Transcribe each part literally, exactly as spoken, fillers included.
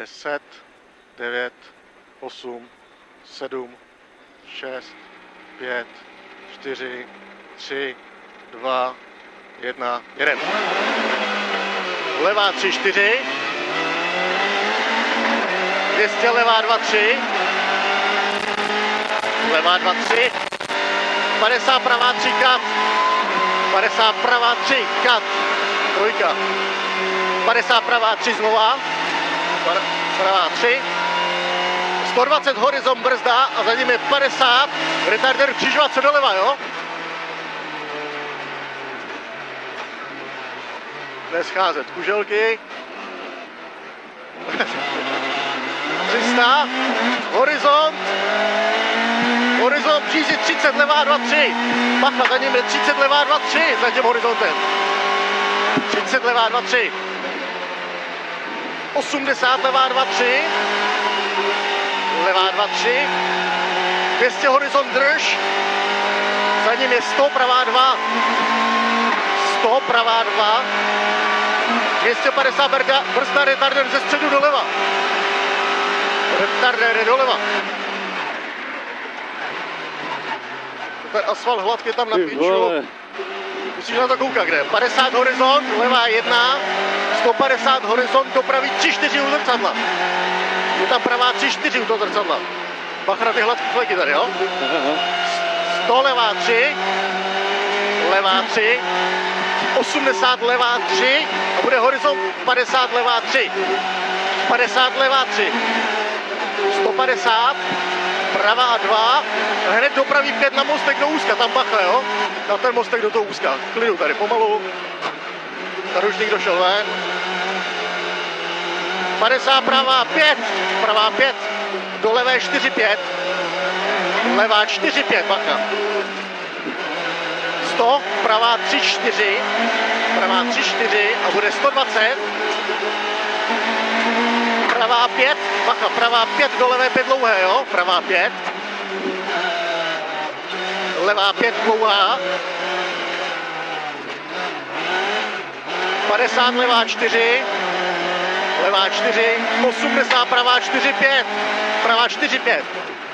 deset, devět, osm, sedm, šest, pět, čtyři, tři, dva, jedna, jeden. Levá tři, čtyři. dvě stě, levá dva, tři. Levá dva, tři. padesát, pravá tři, kat. padesát, pravá tři, kat. Trojka. padesát, pravá tři, znova. Pravá tři. sto dvacet horizont brzda a za ním je padesát. Retarder v křižovatce doleva, jo? Nescházet kuželky. tři sta. Horizont. Horizont přízí třicet, levá dva, tři. Bacha, za ním je třicet, levá dva, tři. Za tím horizontem. třicet, levá dva, tři. osmdesát, levá dva, tři. Levá dva, tři. dvě stě horizont drž. Za ním je sto, pravá dva. sto, pravá dva. dvě stě padesát brda, brzda, retarder ze středu doleva. Retarder je doleva. Ten asfalt hladký tam napíču. Musíš na to koukat, kde? padesát horizont, levá jedna. sto padesát horizont, dopraví tři čtyři u zrcadla. Je tam pravá tři čtyři u toho zrcadla. Bacha na ty hladký fleky tady, jo? sto, levá tři. Levá tři. osmdesát, levá tři. A bude horizont padesát, levá tři. padesát, levá tři. sto padesát. Pravá dva. A hned dopraví pět na mostek do úzka. Tam bacha, jo? Na ten mostek do toho úzka. Klidu tady pomalu. Tady už někdo šel ven. padesát, pravá pět. Pravá pět. Do levé čtyři pět. Levá čtyři pět, bacha. sto, pravá tři čtyři. Pravá tři čtyři a bude sto dvacet. Pravá pět, bacha, pravá pět, do levé pět dlouhé, jo? Pravá pět. Levá pět dlouhá. padesát, levá čtyři. Levá čtyři. osmdesát, pravá čtyři pět. Pravá čtyři pět.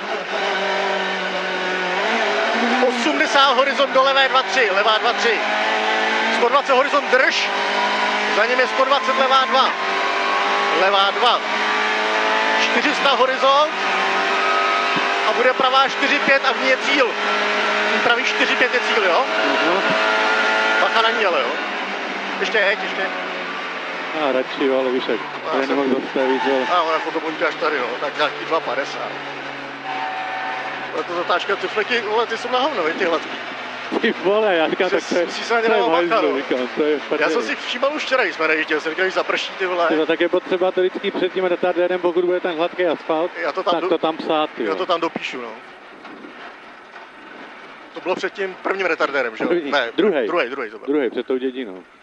osmdesát horizont do levé dva tři. Levá dva tři. sto dvacet horizont drž. Za ním je sto dvacet, levá dva. Levá dva. čtyři sta horizont. A bude pravá čtyři pět a v ní je cíl. Pravý čtyři pět je cíl, jo? Bacha na ní, ale jo? Ještě jeď, ještě. A radši, jo, ale víš jak, tady nemohl zastavit, ale... A ona fotopoňka až tady, no, tak nějaký dva padesát. Ale to zatáčka, ty fleky, vole, ty jsou na hovno, ty hladký. Ty vole, já říkám, tak to je... Musí se na ně dávat bacha, no. Říkám, to je špatně. Já jsem si všímal už včera, když jsme nejížděli, jsem říkal, když zaprší, ty vole. Tyjo, tak je potřeba to vždycky před tím retardérem, pokud bude ten hladký asfalt, já to tam tak do... to tam psát, tyjo. Já to tam dopíšu, no. To bylo před tím prvním retardérem, že jo? První, Ne, druhej. Druhej, druhej to byl. Druhej, před tou dědinou.